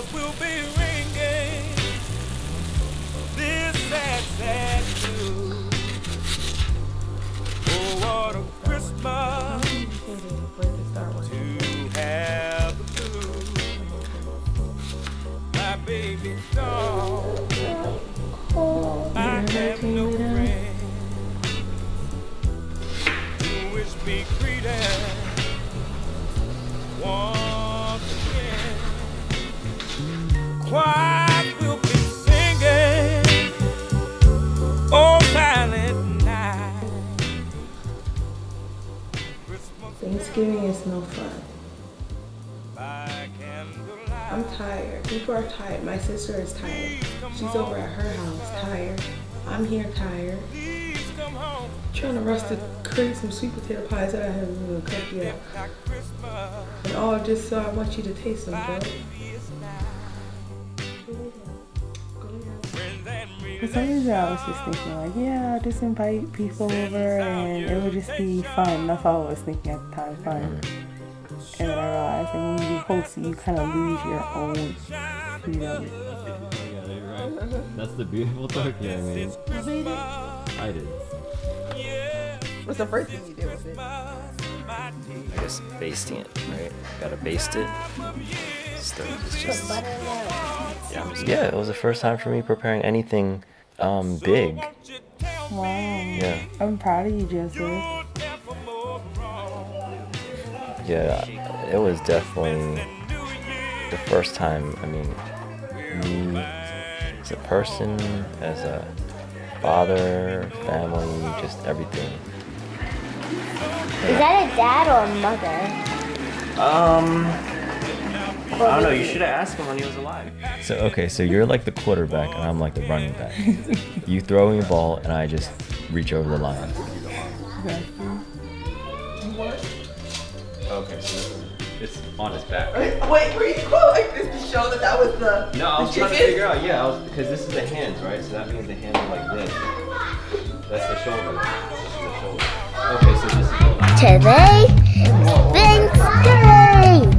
bells will be ringing. This sad, sad news. Oh, what a Christmas to have the blues. My baby's gone. I have no friends who wish me greeting once again. Choir will be singing, oh silent night. Thanksgiving is no fun. By candlelight. I'm tired. People are tired. My sister is tired. She's over at her house, tired. I'm here tired. Trying to rush to create some sweet potato pies that I haven't even cooked yet. And all just so I want you to taste them, bro. For some reason I was just thinking like, yeah, I'll just invite people over and it would just be fun. That's all I was thinking at the time, fun. And then I realized like, when you host it, you kind of lose your own freedom. Yeah, you're right. That's the beautiful turkey, I mean. You made it? I did. What's the first thing you did with it? I guess basting it, right? Gotta baste it. It's just yeah, it was the first time for me preparing anything big. Wow. Yeah. I'm proud of you, Joseph. Yeah, it was definitely the first time, I mean, me as a person, as a father, family, just everything. Is that a dad or a mother? I don't know, you should have asked him when he was alive. So, okay, so you're like the quarterback and I'm like the running back. You throw me a ball and I just reach over the line. Okay, so it's on his back. Wait, were you going like this to show that that was the No, I was trying to figure out, yeah, because this is the hands, right? So that means the hands are like this. That's the shoulder. This is the shoulder. Okay, so this is the Today, Thanksgiving!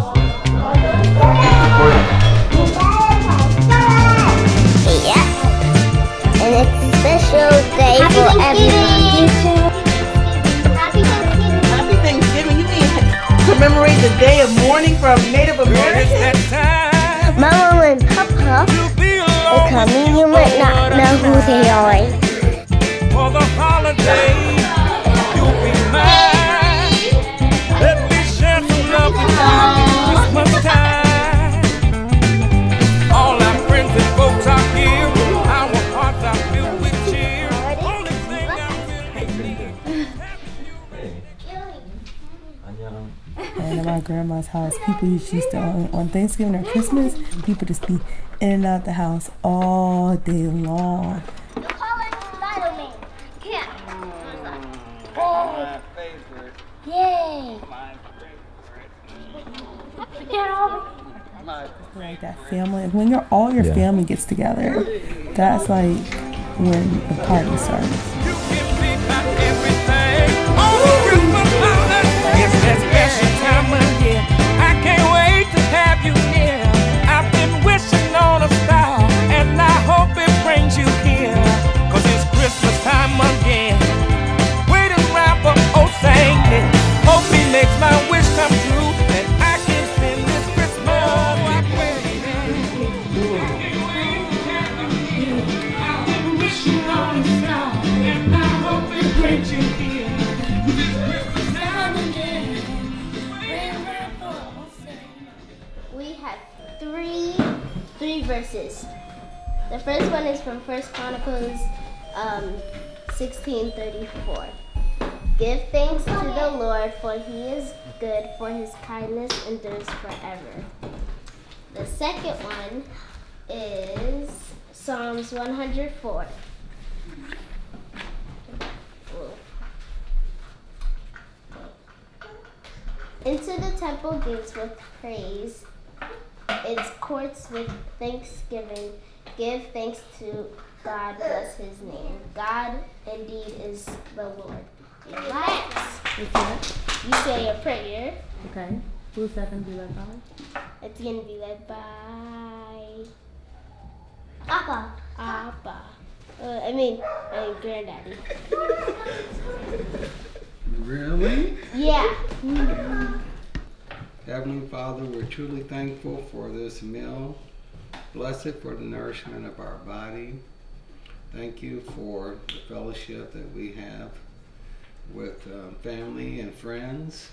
Yeah, and it's a special day for everyone. Happy Thanksgiving. You mean commemorate the day of mourning from Native Americans? Mama and Papa are coming. You might not know who they are. For the holiday, you'll be mine. Let me share some love with you Christmas time. All our friends and folks are here. Our hearts are filled with cheer. Only thing I really need. And at my grandma's house, people used to, on Thanksgiving or Christmas, people just be in and out the house all day long. My favorite. Yay! My Like that family, when all your family gets together, that's like when the party starts. You give me my everything. Oh, Christmas holiday. It's that special time of year. I can't wait to have you near. I've been wishing on a star, and I hope it brings you here. 'Cause it's Christmas time again. Waiting around for old Saint Nick. Hope he makes my wish come true, and I can spend this Christmas with you. I've been wishing on a star, and I hope it brings you here. This Christmas time again. We have three verses. The first one is from 1 Chronicles 16:34. Give thanks to the Lord, for he is good, for his kindness endures forever. The second one is Psalms 104. Into the temple gates with praise, its courts with thanksgiving. Give thanks to God, bless his name. God indeed is the Lord. Relax. You say a prayer. Okay. Who's that going to be left on? It's gonna be led by Appa. Granddaddy. Really? Yeah. Heavenly Father, we're truly thankful for this meal. Bless it for the nourishment of our body. Thank you for the fellowship that we have with family and friends.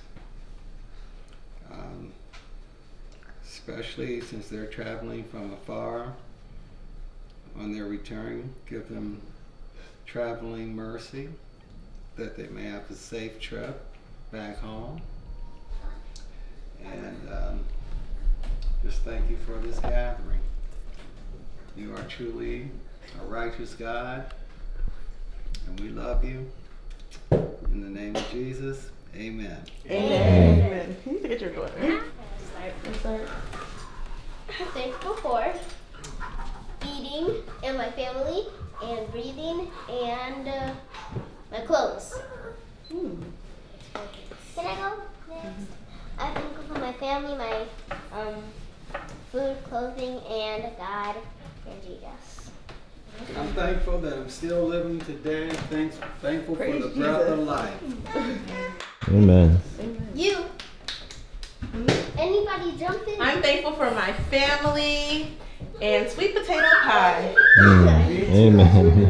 Especially since they're traveling from afar. On their return, give them traveling mercy, that they may have a safe trip back home. And just thank you for this gathering. You are truly a righteous God, and we love you. In the name of Jesus, amen. Amen. You get your daughter. I'm thankful for eating and my family and breathing and my clothes. Can I go next? I'm thankful for my family, my food, clothing, and God and Jesus. I'm thankful that I'm still living today. Thankful for the breath of life. Amen. You. Anybody jump in? I'm thankful for my family and sweet potato pie. Amen.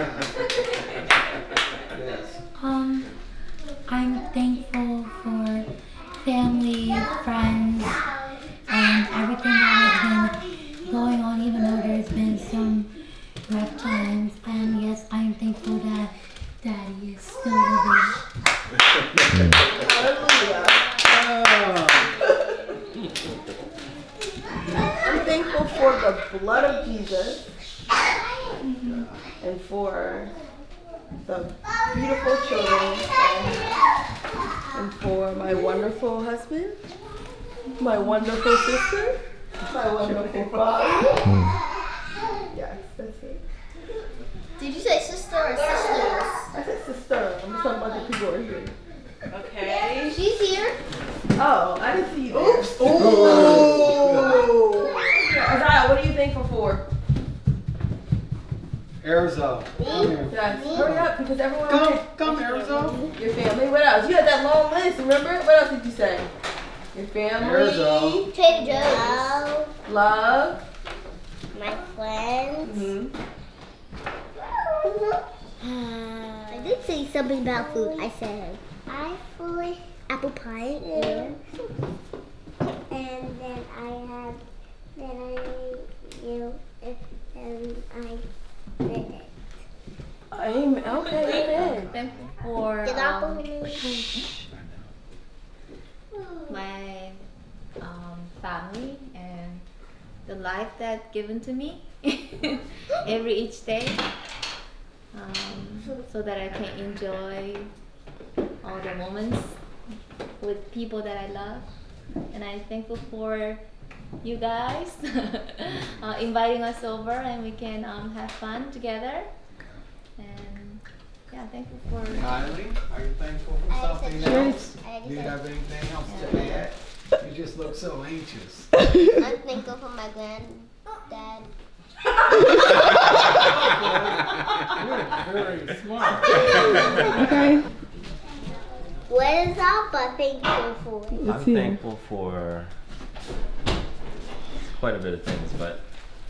Yes. I'm thankful for family, friends, and everything that has been going on, even though there's been some rough times. And yes, I'm thankful that Daddy is still living. Hallelujah. I'm thankful for the blood of Jesus and for the beautiful children and for my wonderful husband, my wonderful sister, my wonderful father. Yes, that's it. Did you say sister or sisters? I said sister. I'm just talking about the people who are here. Okay. She's here. Oh, I didn't see you there. Oops. Ooh. Isaiah, what are you thankful for? Arizona. Come here. Yes. Hurry up, because everyone. Come, Arizona. Your family. What else? You had that long list. Remember? What else did you say? Your family. Arizona. Trader Joe's. Love. My friends. I did say something about food. I said apple pie. And then Amen. Okay, amen. Thankful for my family and the life that's given to me each day, so that I can enjoy all the moments with people that I love. And I'm thankful for you guys inviting us over and we can have fun together. And yeah, thankful for. Kylie, are you thankful for something else? Do you have anything else to add? You just look so anxious. I'm thankful for my granddad. You're very smart. Okay. What is Alpha thankful for? I'm thankful for quite a bit of things, but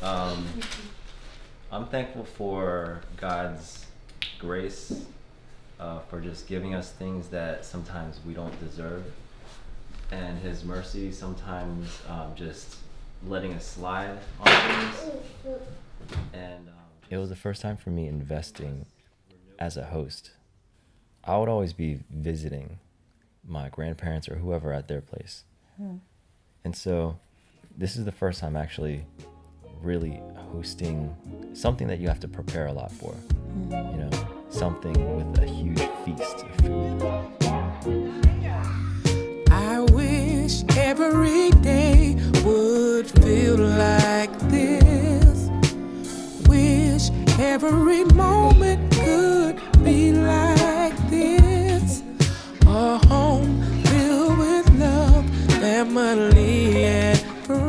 I'm thankful for God's grace, for just giving us things that sometimes we don't deserve, and His mercy sometimes just letting us slide on things. And it was the first time for me investing as a host. I would always be visiting my grandparents or whoever at their place. And so this is the first time actually really hosting something that you have to prepare a lot for. You know, something with a huge feast of food. I wish every day would feel like this. Wish every moment could be like this. A home filled with love, family, and friends.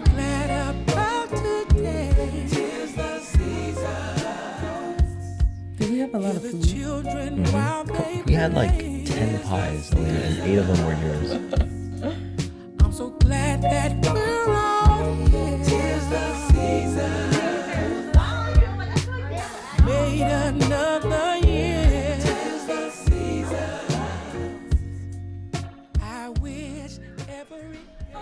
glad about today. 'Tis the season. Did we have a lot of The food? children while they We had like 10 pies, Alena, and 8 of them were yours. I'm so glad that we're all here. 'Tis the season. Made another year. 'Tis the season. I wish every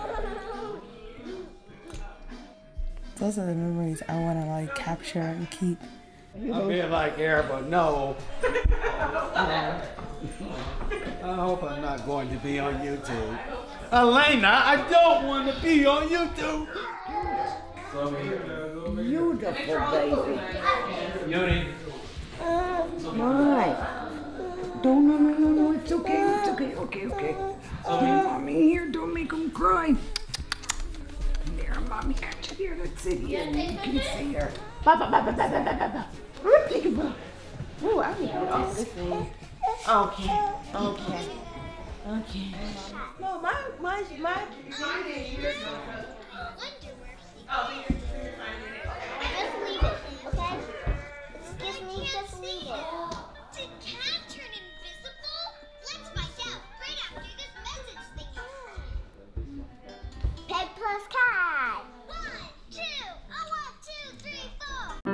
Those are the memories I want to like capture and keep. I'm being like air, but no. I hope I'm not going to be on YouTube. Alena, I don't want to be on YouTube. Beautiful baby. Yuri. Alright. Don't, no, it's okay, okay. Mommy here, don't make him cry. There, mommy got you there, let's sit here, you can see her. Ba. Take it, ba. Ooh, I need to get off this thing. Okay. No, my. Just leave it, okay? Excuse me, just leave it. Did Cat turn invisible? Let's find out right after this message thingy. Peg plus cat. 1, 2, 1, 2, 3, 4.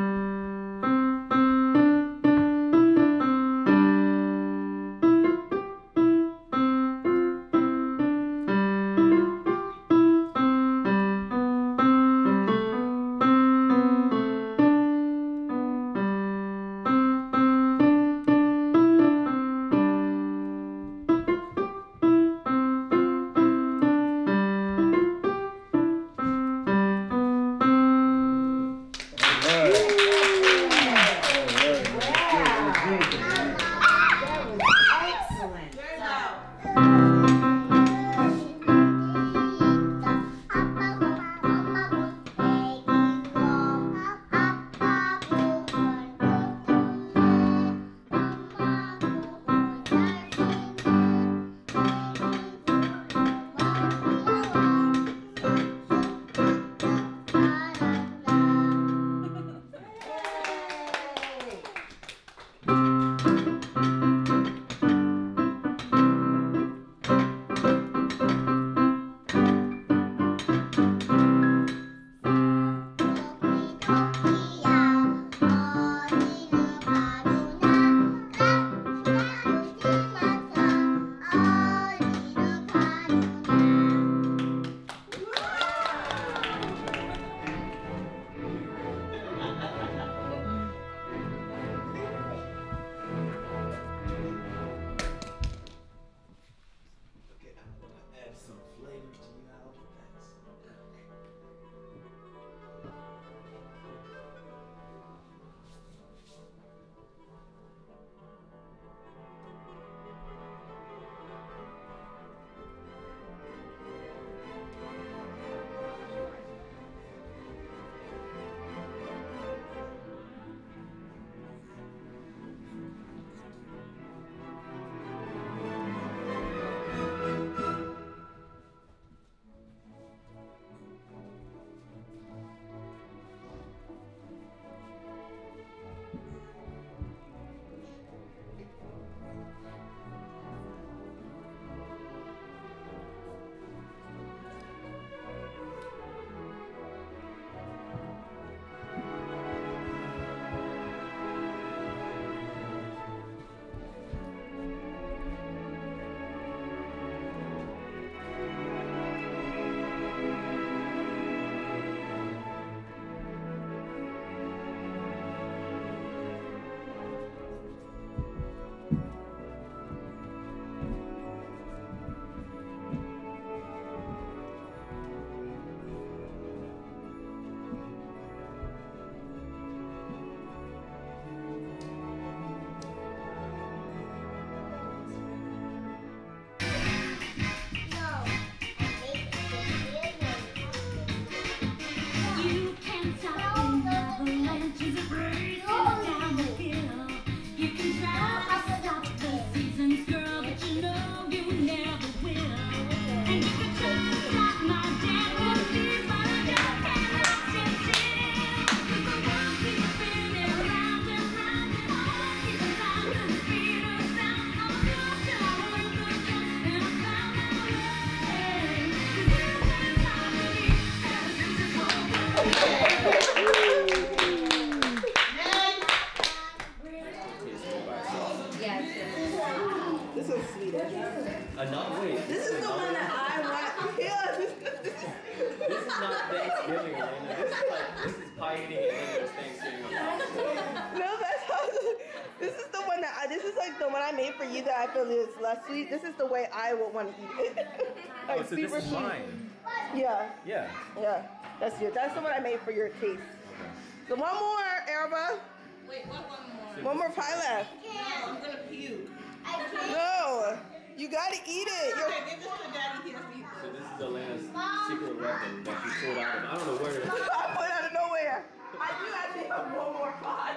This one's sweet. Wait. This is the one that I want. Yeah, This is not Thanksgiving, Elena. This is pie eating and then there's Thanksgiving. No, that's how. This is the one that this is like the one I made for you that I feel is less sweet. This is the way I would want to eat it. Like So this is mine. Yeah. Yeah. That's it. That's the one I made for your taste. So one more, Erba. Wait, what one more? One more pie left. No, I'm gonna puke. No, you gotta eat it. Okay, give this to Daddy. He has to eat this. So this is Elena's secret weapon that she pulled out of, I don't know where it is. I put it out of nowhere. I do actually have one more pie.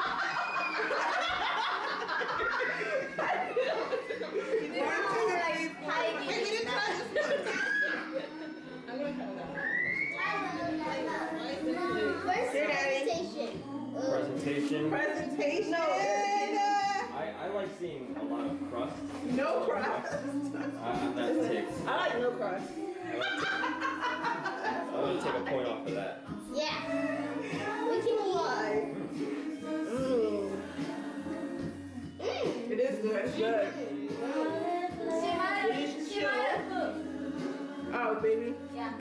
Wait, we didn't try this one. I'm gonna try that. Here, Daddy. Presentation. Presentation. I like seeing a lot of crust. No crust. That takes. I like no crust. I'm gonna take a point off of that. Yeah. We can eat. It is good. It's good. Oh, baby. Yeah.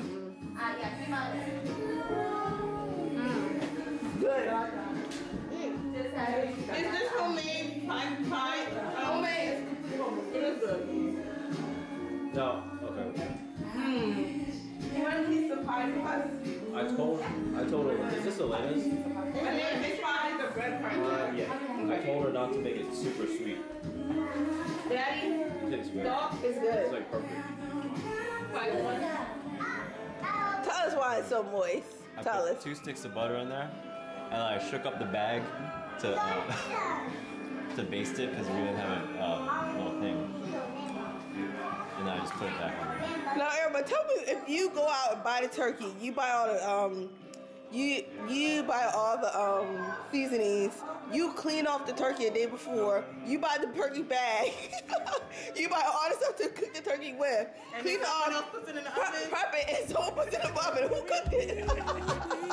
Good. Is this homemade pie? Homemade. It is good. No. Okay. You want a piece of pie from us? I told her. Is this Elena's? And then this pie is the bread pie. Yeah. I told her not to make it super sweet. Daddy, It tastes good. it's It's good. like perfect. Tell us why it's so moist. I Tell put us. 2 sticks of butter in there, and I shook up the bag to baste it because we didn't have a little thing, and I just put it back on there. Now, Erba, tell me if you go out and buy the turkey, you buy all the you buy all the seasonings. You clean off the turkey the day before. You buy the turkey bag. You buy all the stuff to cook the turkey with. And Clean then all someone else puts it in the oven. Prep it and someone puts it in the oven. Who cooked it?